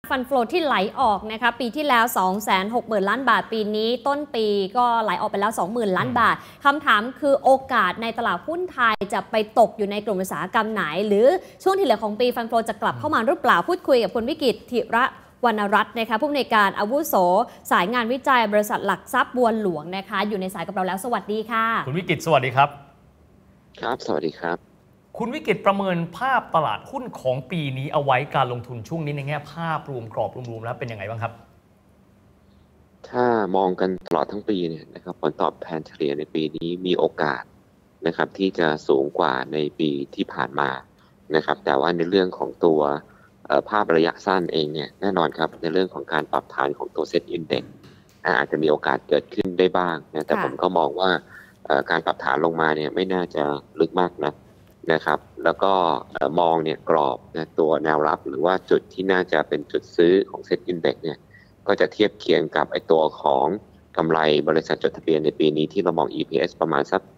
ฟันโฟลที่ไหลออกนะคะปีที่แล้ว 260,000 ล้านบาทปีนี้ต้นปีก็ไหลออกไปแล้ว 20,000 ล้านบาทคำถามคือโอกาสในตลาดหุ้นไทยจะไปตกอยู่ในกลุ่มอุตสาหกรรมไหนหรือช่วงที่เหลือของปีฟันโฟลจะกลับเข้ามาหรือเปล่าพูดคุยกับคุณวิกิตร ธิระวรรณรัตน์นะคะผู้อำนวยการอาวุโสสายงานวิจัยบริษัทหลักทรัพย์บัวหลวงนะคะอยู่ในสายกับเราแล้วสวัสดีค่ะคุณวิกิตรสวัสดีครับครับสวัสดีครับคุณวิกิตรประเมินภาพตลาดหุ้นของปีนี้เอาไว้การลงทุนช่วงนี้ในแง่ภาพรวมกรอบรวมๆแล้วเป็นยังไงบ้างครับถ้ามองกันตลอดทั้งปีเนี่ยนะครับผลตอบแทนเฉลี่ยในปีนี้มีโอกาสนะครับที่จะสูงกว่าในปีที่ผ่านมานะครับแต่ว่าในเรื่องของตัวภาพระยะสั้นเองเนี่ยแน่นอนครับในเรื่องของการปรับฐานของตัวเซ็ตอินเด็กซ์อาจจะมีโอกาสเกิดขึ้นได้บ้างนะแต่ผมก็มองว่าการปรับฐานลงมาเนี่ยไม่น่าจะลึกมากนะครับแล้วก็มองเนี่ยกรอบนะตัวแนวรับหรือว่าจุดที่น่าจะเป็นจุดซื้อของเซ็ตอินเด็กซ์เนี่ยก็จะเทียบเคียงกับไอตัวของกำไรบริษัทจดทะเบียนในปีนี้ที่เรามอง EPS ประมาณสัก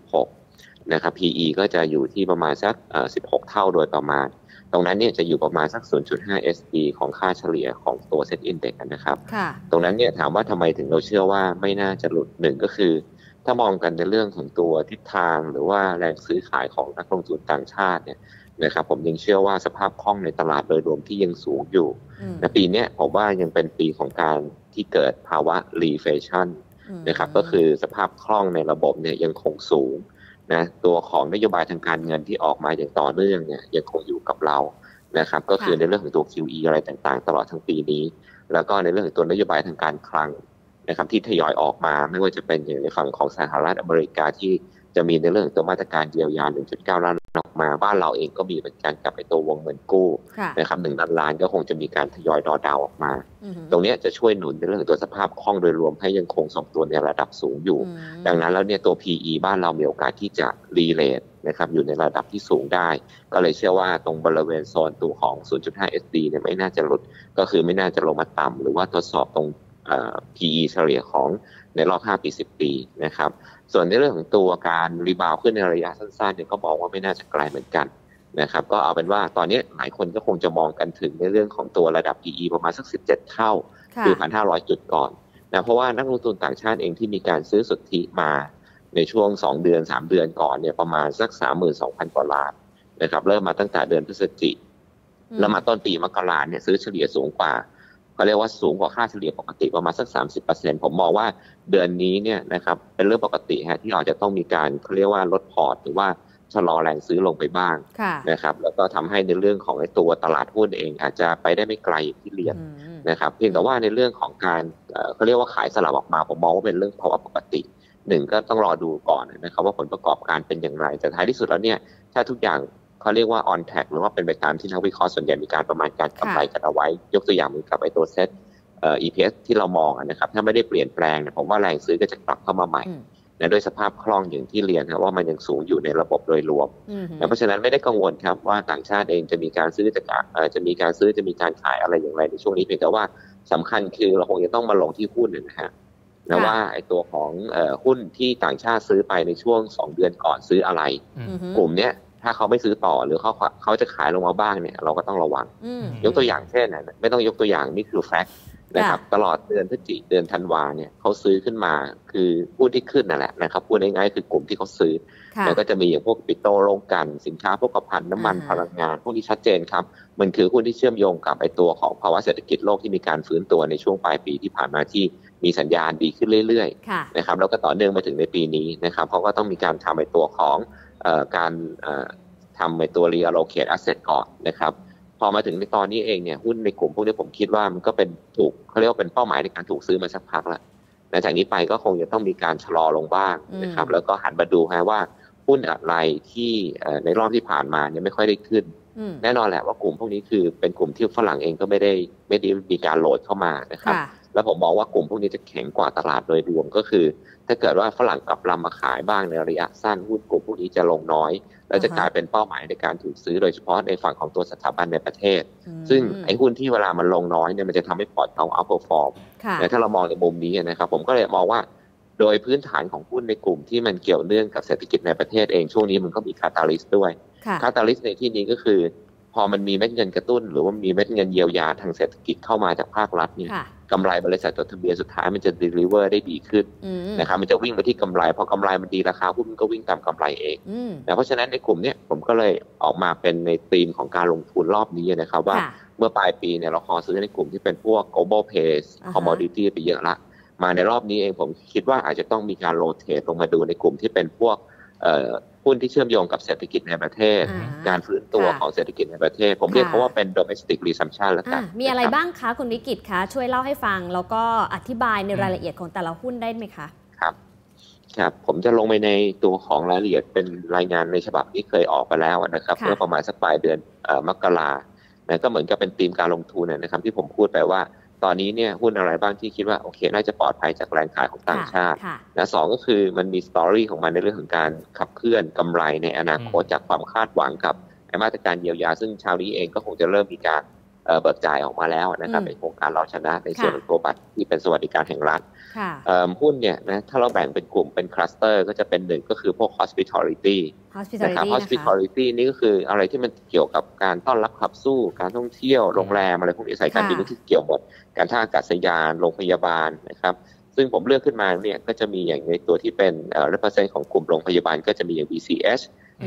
86นะครับ PE ก็จะอยู่ที่ประมาณสัก16 เท่าโดยประมาณตรงนั้นเนี่ยจะอยู่ประมาณสัก 0.5 SP ของค่าเฉลี่ยของตัวเซ็ตอินเด็กซ์นะครับตรงนั้นเนี่ยถามว่าทำไมถึงเราเชื่อว่าไม่น่าจะหลุดหนึ่งก็คือถ้ามองกันในเรื่องของตัวทิศทางหรือว่าแรงซื้อขายของนักลงทุนต่างชาติเนี่ยนะครับผมยังเชื่อว่าสภาพคล่องในตลาดโดยรวมที่ยังสูงอยู่ในปีนี้ผมว่ายังเป็นปีของการที่เกิดภาวะ reflation นะครับก็คือสภาพคล่องในระบบเนี่ยยังคงสูงนะตัวของนโยบายทางการเงินที่ออกมาอย่างต่อเนื่องเนี่ยยังคงอยู่กับเรานะครับก็คือในเรื่องของตัว QE อะไรต่างๆตลอดทั้งปีนี้แล้วก็ในเรื่องของตัวนโยบายทางการคลังนะครับที่ทยอยออกมาไม่ว่าจะเป็นอย่างในฝั่งของสหรัฐอเมริกาที่จะมีในเรื่องตัวมาตรการเยียวยา 1.9 ล้านออกมาบ้านเราเองก็มีเหมือนกันกับไอ้ตัววงเงินกู้นะครับ1 ล้านล้านก็คงจะมีการทยอยดอดาวออกมาตรงนี้จะช่วยหนุนในเรื่องตัวสภาพคล่องโดยรวมให้ยังคงส่งตัวในระดับสูงอยู่ดังนั้นแล้วเนี่ยตัว PE บ้านเรามีโอกาสที่จะรีเลทนะครับอยู่ในระดับที่สูงได้ก็เลยเชื่อว่าตรงบริเวณโซนตัวของ 0.5 SD เนี่ยไม่น่าจะหลุดก็คือไม่น่าจะลงมาต่ำหรือว่าทดสอบตรงPE เฉลี่ยของในรอบ5 ปี 10 ปีนะครับส่วนในเรื่องของตัวการรีบาวขึ้นในระยะสั้นๆเนี่ยก็บอกว่าไม่น่าจะไกลเหมือนกันนะครับก็เอาเป็นว่าตอนนี้หลายคนก็คงจะมองกันถึงในเรื่องของตัวระดับ PE ประมาณสัก17 เท่าคือ 1,500 จุดก่อนนะเพราะว่านักลงทุนต่างชาติเองที่มีการซื้อสุทธิมาในช่วง2 เดือน 3 เดือนก่อนเนี่ยประมาณสัก 32,000 กว่าล้านนะครับเริ่มมาตั้งแต่เดือนพฤศจิกายนแล้วมาต้นปีมกราเนี่ยซื้อเฉลี่ยสูงกว่าเขาเรียกว่าสูงกว่าค่าเฉลี่ยปกติประมาณสัก 30% ผมมองว่าเดือนนี้เนี่ยนะครับเป็นเรื่องปกติฮะที่อาจจะต้องมีการเขาเรียกว่าลดพอร์ตหรือว่าชะลอแรงซื้อลงไปบ้างนะครับแล้วก็ทำให้ในเรื่องของไอ้ตัวตลาดหุ้นเองอาจจะไปได้ไม่ไกลที่เรียนนะครับเพียงแต่ว่าในเรื่องของการเขาเรียกว่าขายสลับออกมาผมมองว่าเป็นเรื่องภาวะปกติหนึ่งก็ต้องรอดูก่อนนะครับว่าผลประกอบการเป็นอย่างไรแต่ท้ายที่สุดแล้วเนี่ยถ้าทุกอย่างเขาเรียกว่า on track หรือว่าเป็นไปตามที่นักวิเคราะห์ส่วนใหญ่มีการประมาณการกำไรกันเอาไว้ยกตัวอย่างเหมือนกับไอ้ตัวเซ็ตEPS ที่เรามองนะครับถ้าไม่ได้เปลี่ยนแปลงผมว่าแรงซื้อก็จะกลับเข้ามาใหม่นะด้วยสภาพคล่องอย่างที่เรียนครับว่ามันยังสูงอยู่ในระบบโดยรวมเพราะฉะนั้นไม่ได้กังวลครับว่าต่างชาติเองจะมีการซื้อจะมีการซื้อจะมีการขายอะไรอย่างไรในช่วงนี้เพียงแต่ว่าสำคัญคือเราคงจะต้องมาลงที่หุ้นนะฮะนะว่าไอ้ตัวของหุ้นที่ต่างชาติซื้อไปในช่วง2 เดือนก่อนซื้ออะไรกลุ่มเนี้ยถ้าเขาไม่ซื้อต่อหรือเขาจะขายลงมาบ้างเนี่ยเราก็ต้องระวังยกตัวอย่างเช่นไม่ต้องยกตัวอย่างนี่คือแฟกต์นะครับตลอดเดือนพฤศจิกายนเดือนธันวาเนี่ยเขาซื้อขึ้นมาคือผู้ที่ขึ้นนั่นแหละนะครับพูดง่ายๆคือกลุ่มที่เขาซื้อแล้วก็จะมีอย่างพวกปิโตรโรงกลั่นสินค้าพวกภัณฑ์น้ำมันพลังงานพวกที่ชัดเจนครับมันคือหุ้นที่เชื่อมโยงกับไอตัวของภาวะเศรษฐกิจโลกที่มีการฟื้นตัวในช่วงปลายปีที่ผ่านมาที่มีสัญญาณดีขึ้นเรื่อยๆนะครับแล้วก็ต่อเนื่องมาถึงในปีนี้นะครับเพราะว่าต้องมีการทำไอตัวของการทำในตัว reallocate asset ก่อนนะครับพอมาถึงในตอนนี้เองเนี่ยหุ้นในกลุ่มพวกนี้ผมคิดว่ามันก็เป็นถูกเขาเรียกว่าเป็นเป้าหมายในการถูกซื้อมาสักพักแล้วหลังจากนี้ไปก็คงจะต้องมีการชะลอลงบ้างนะครับแล้วก็หันมาดูว่าหุ้นอะไรที่ในรอบที่ผ่านมาเนี่ยไม่ค่อยได้ขึ้นแน่นอนแหละว่ากลุ่มพวกนี้คือเป็นกลุ่มที่ฝรั่งเองก็ไม่ได้มีการโหลดเข้ามานะครับแล้วผมมองว่ากลุ่มพวกนี้จะแข็งกว่าตลาดโดยรวมก็คือถ้าเกิดว่าฝรั่งกลับลำมาขายบ้างในระยะสั้นหุ้นกลุ่มพวกนี้จะลงน้อยแล้วจะกลายเป็นเป้าหมายในการถูกซื้อโดยเฉพาะในฝั่งของตัวสถาบันในประเทศซึ่งไอ้หุ้นที่เวลามันลงน้อยเนี่ยมันจะทำให้พอร์ตเขาเอาเพอร์ฟอร์มแต่ถ้าเรามองในมุมนี้นะครับผมก็เลยมองว่าโดยพื้นฐานของหุ้นในกลุ่มที่มันเกี่ยวเนื่องกับเศรษฐกิจในประเทศเองช่วงนี้มันก็มีคาตาลิสต์ด้วยคาตาลิสต์ในที่นี้ก็คือพอมันมีเม็ดเงินกระตุ้นหรือว่ามีเม็ดเงินเยียวยาทางเศรษฐกิจเข้ามาจากภาครัฐนี่กำไรบริษัทจดทะเบียนสุดท้ายมันจะ deliver ได้ดีขึ้นนะครับมันจะวิ่งไปที่กำไรพอกำไรมันดีราคาหุ้นก็วิ่งตามกำไรเองนะเพราะฉะนั้นในกลุ่มนี้ผมก็เลยออกมาเป็นในธีมของการลงทุนรอบนี้นะครับว่าเมื่อปลายปีเนี่ยเราขอซื้อในกลุ่มที่เป็นพวก global pace commodity ไปเยอะละมาในรอบนี้เองผมคิดว่าอาจจะต้องมีการโรเตทลงมาดูในกลุ่มที่เป็นพวกหุ้นที่เชื่อมโยงกับเศรษฐกิจในประเทศการฟื้นตัวของเศรษฐกิจในประเทศผมเรียกเขาว่าเป็น domestic resumption แล้วกันมีอะไรบ้างคะคุณวิกิตคะช่วยเล่าให้ฟังแล้วก็อธิบายในรายละเอียดของแต่ละหุ้นได้ไหมคะครับผมจะลงไปในตัวของรายละเอียดเป็นรายงานในฉบับที่เคยออกไปแล้วนะครับเมื่อประมาณสักปลายเดือนมกราก็เหมือนกับเป็นธีมการลงทุนนะครับที่ผมพูดไปว่าตอนนี้เนี่ยหุ้นอะไรบ้างที่คิดว่าโอเคน่าจะปลอดภัยจากแรงขายของต่างชาติและสองก็คือมันมีสตอรี่ของมันในเรื่องของการขับเคลื่อนกำไรในอนาคตจากความคาดหวังกับมาตรการเยียวยาซึ่งเช้านี้เองก็คงจะเริ่มมีการเบิกจ่ายออกมาแล้วนะครับในโครงการเราชนะในส่วนของตัวบัตรที่เป็นสวัสดิการแห่งรัฐหุ้นเนี่ยนะถ้าเราแบ่งเป็นกลุ่มเป็นคลัสเตอร์ก็จะเป็นหนึ่งก็คือพวก hospitality นะครับ hospitality นี่ก็คืออะไรที่มันเกี่ยวกับการต้อนรับขับสู้การท่องเที่ยวโรงแรมอะไรพวกนี้สายการบินที่เกี่ยวหมดการท่าอากาศยานโรงพยาบาลนะครับซึ่งผมเลือกขึ้นมาเนี่ยก็จะมีอย่างในตัวที่เป็นrepresent ของกลุ่มโรงพยาบาลก็จะมีอย่าง BCH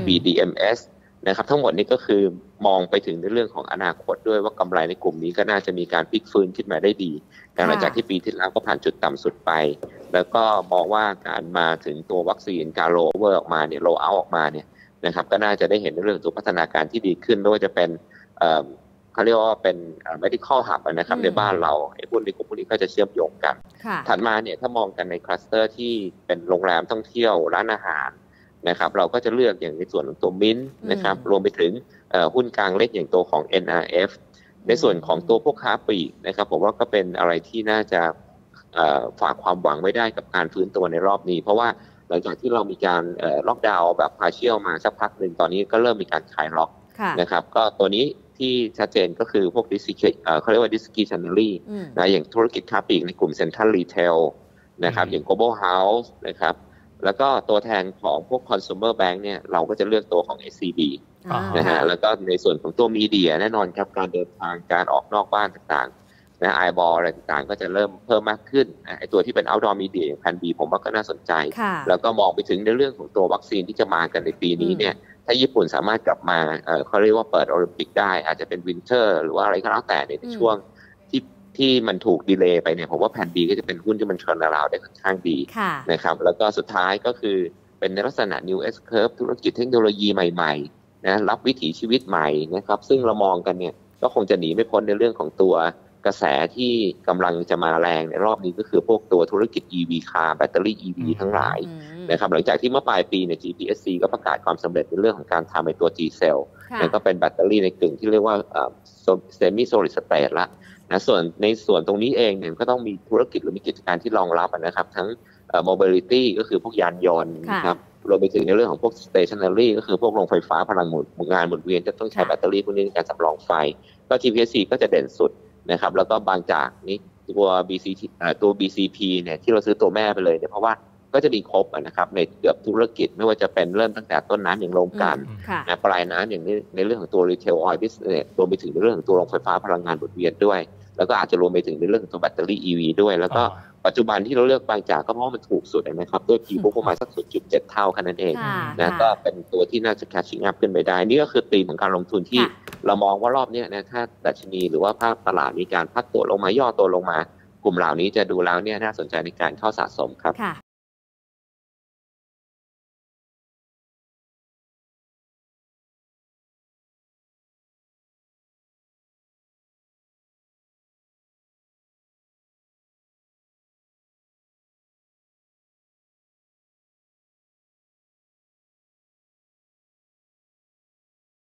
BDMs นะครับทั้งหมดนี้ก็คือมองไปถึงในเรื่องของอนาคตด้วยว่ากำไรในกลุ่มนี้ก็น่าจะมีการพลิกฟื้นขึ้นมาได้ดีหลังจากที่ปีที่แล้วก็ผ่านจุดต่ำสุดไปแล้วก็มองว่าการมาถึงตัววัคซีนการโรเวอร์ออกมาเนี่ยโรเอาออกมาเนี่ยนะครับก็น่าจะได้เห็นในเรื่องตัวพัฒนาการที่ดีขึ้นไม่ว่าจะเป็นเขาเรียกว่าเป็น medical hub นะครับในบ้านเราไอ้พวกนี้กลุ่มพวกนี้ก็จะเชื่อมโยงกันถัดมาเนี่ยถ้ามองกันในคลัสเตอร์ที่เป็นโรงแรมท่องเที่ยวร้านอาหารนะครับเราก็จะเลือกอย่างในส่วนของตัวมิ้นนะครับรวมไปถึงหุ้นกลางเล็กอย่างตัวของ NRF ในส่วนของตัวพวกค้าปลีกนะครับผมว่าก็เป็นอะไรที่น่าจะฝากความหวังไว้ได้กับการฟื้นตัวในรอบนี้เพราะว่าหลังจากที่เรามีการล็อกดาวน์แบบพาร์เชียลมาสักพักหนึ่งตอนนี้ก็เริ่มมีการคลายล็อกนะครับก็ตัวนี้ที่ชัดเจนก็คือพวกเขาเรียกว่า discretionary นะอย่างธุรกิจค้าปลีกในกลุ่ม Central Retail นะครับอย่าง Global House นะครับแล้วก็ตัวแทนของพวก consumer bank เนี่ยเราก็จะเลือกตัวของ SCB นะฮะแล้วก็ในส่วนของตัวมีเดียแน่นอนครับการเดินทางการออกนอกบ้านต่างๆนะiBall อะไรต่างๆก็จะเริ่มเพิ่มมากขึ้นไอ้ตัวที่เป็น outdoor media อย่าง Plan B ผมว่าก็น่าสนใจแล้วก็มองไปถึงในเรื่องของตัววัคซีนที่จะมากันในปีนี้เนี่ยถ้าญี่ปุ่นสามารถกลับมาเขาเรียกว่าเปิดโอลิมปิกได้อาจจะเป็นวินเทอร์หรือว่าอะไรก็แล้วแต่ในช่วงที่มันถูกดีเลย์ไปเนี่ยผมว่าแผน B ก็จะเป็นหุ้นที่มันเทรนด์ราวได้ค่อนข้างดีนะครับแล้วก็สุดท้ายก็คือเป็นในลักษณะ New S Curve ธุรกิจเทคโนโลยีใหม่ๆนะรับวิถีชีวิตใหม่นะครับซึ่งเรามองกันเนี่ยก็คงจะหนีไม่พ้นในเรื่องของตัวกระแสที่กำลังจะมาแรงในรอบนี้ก็คือพวกตัวธุรกิจ EV car แบตเตอรี่ EV ทั้งหลายนะครับหลังจากที่เมื่อปลายปีเนี่ย GPSC ก็ประกาศความสำเร็จในเรื่องของการทำในตัว G Cell นั่นก็เป็นแบตเตอรี่ในกึ่งที่เรียกว่า Semi Solid State ละนะส่วนในส่วนตรงนี้เองเนี่ยก็ต้องมีธุรกิจหรือมีกิจการที่รองรับนะครับทั้งmobility ก็คือพวกยานยนต์นะครับรวมไปถึงในเรื่องของพวก stationary ก็คือพวกโรงไฟฟ้าพลังงานหมุนเวียนจะต้องใช้แบตเตอรี่พวกนี้ในการสำรองไฟก็ GPSC ก็จะเด่นสุดนะครับแล้วก็บางจากนี้ตัว BCP เนี่ยที่เราซื้อตัวแม่ไปเลยเนี่ยเพราะว่าก็จะมีครบนะครับในเกือบธุรกิจไม่ว่าจะเป็นเริ่มตั้งแต่ต้นน้ำอย่างโรงกลั่นนะปลายน้ำอย่างนี้ในเรื่องของตัว retail oil business รวมไปถึงในเรื่องของตัวโรงไฟฟ้าพลังงานหมุนเวียนด้วยแล้วก็อาจจะรวมไปถึงในเรื่องของตัวแบตเตอรี่ EV ด้วยแล้วก็ปัจจุบันที่เราเลือกบางจากก็เพราะมันถูกสุดนะครับด้วย P ประมาณสัก 0.7 เท่าแค่นั้นเองนะก็เป็นตัวที่น่าจะ catching up ขึ้นไปได้นี่ก็คือธีมของการลงทุนที่เรามองว่ารอบนี้นะถ้าดัชนีหรือว่าภาพตลาดมีการพักตัวลงมาย่อตัวลงมากลุ่มเหล่านี้จะดูแล้วเนี่ยน่าสนใจในการเข้าสะสมครับ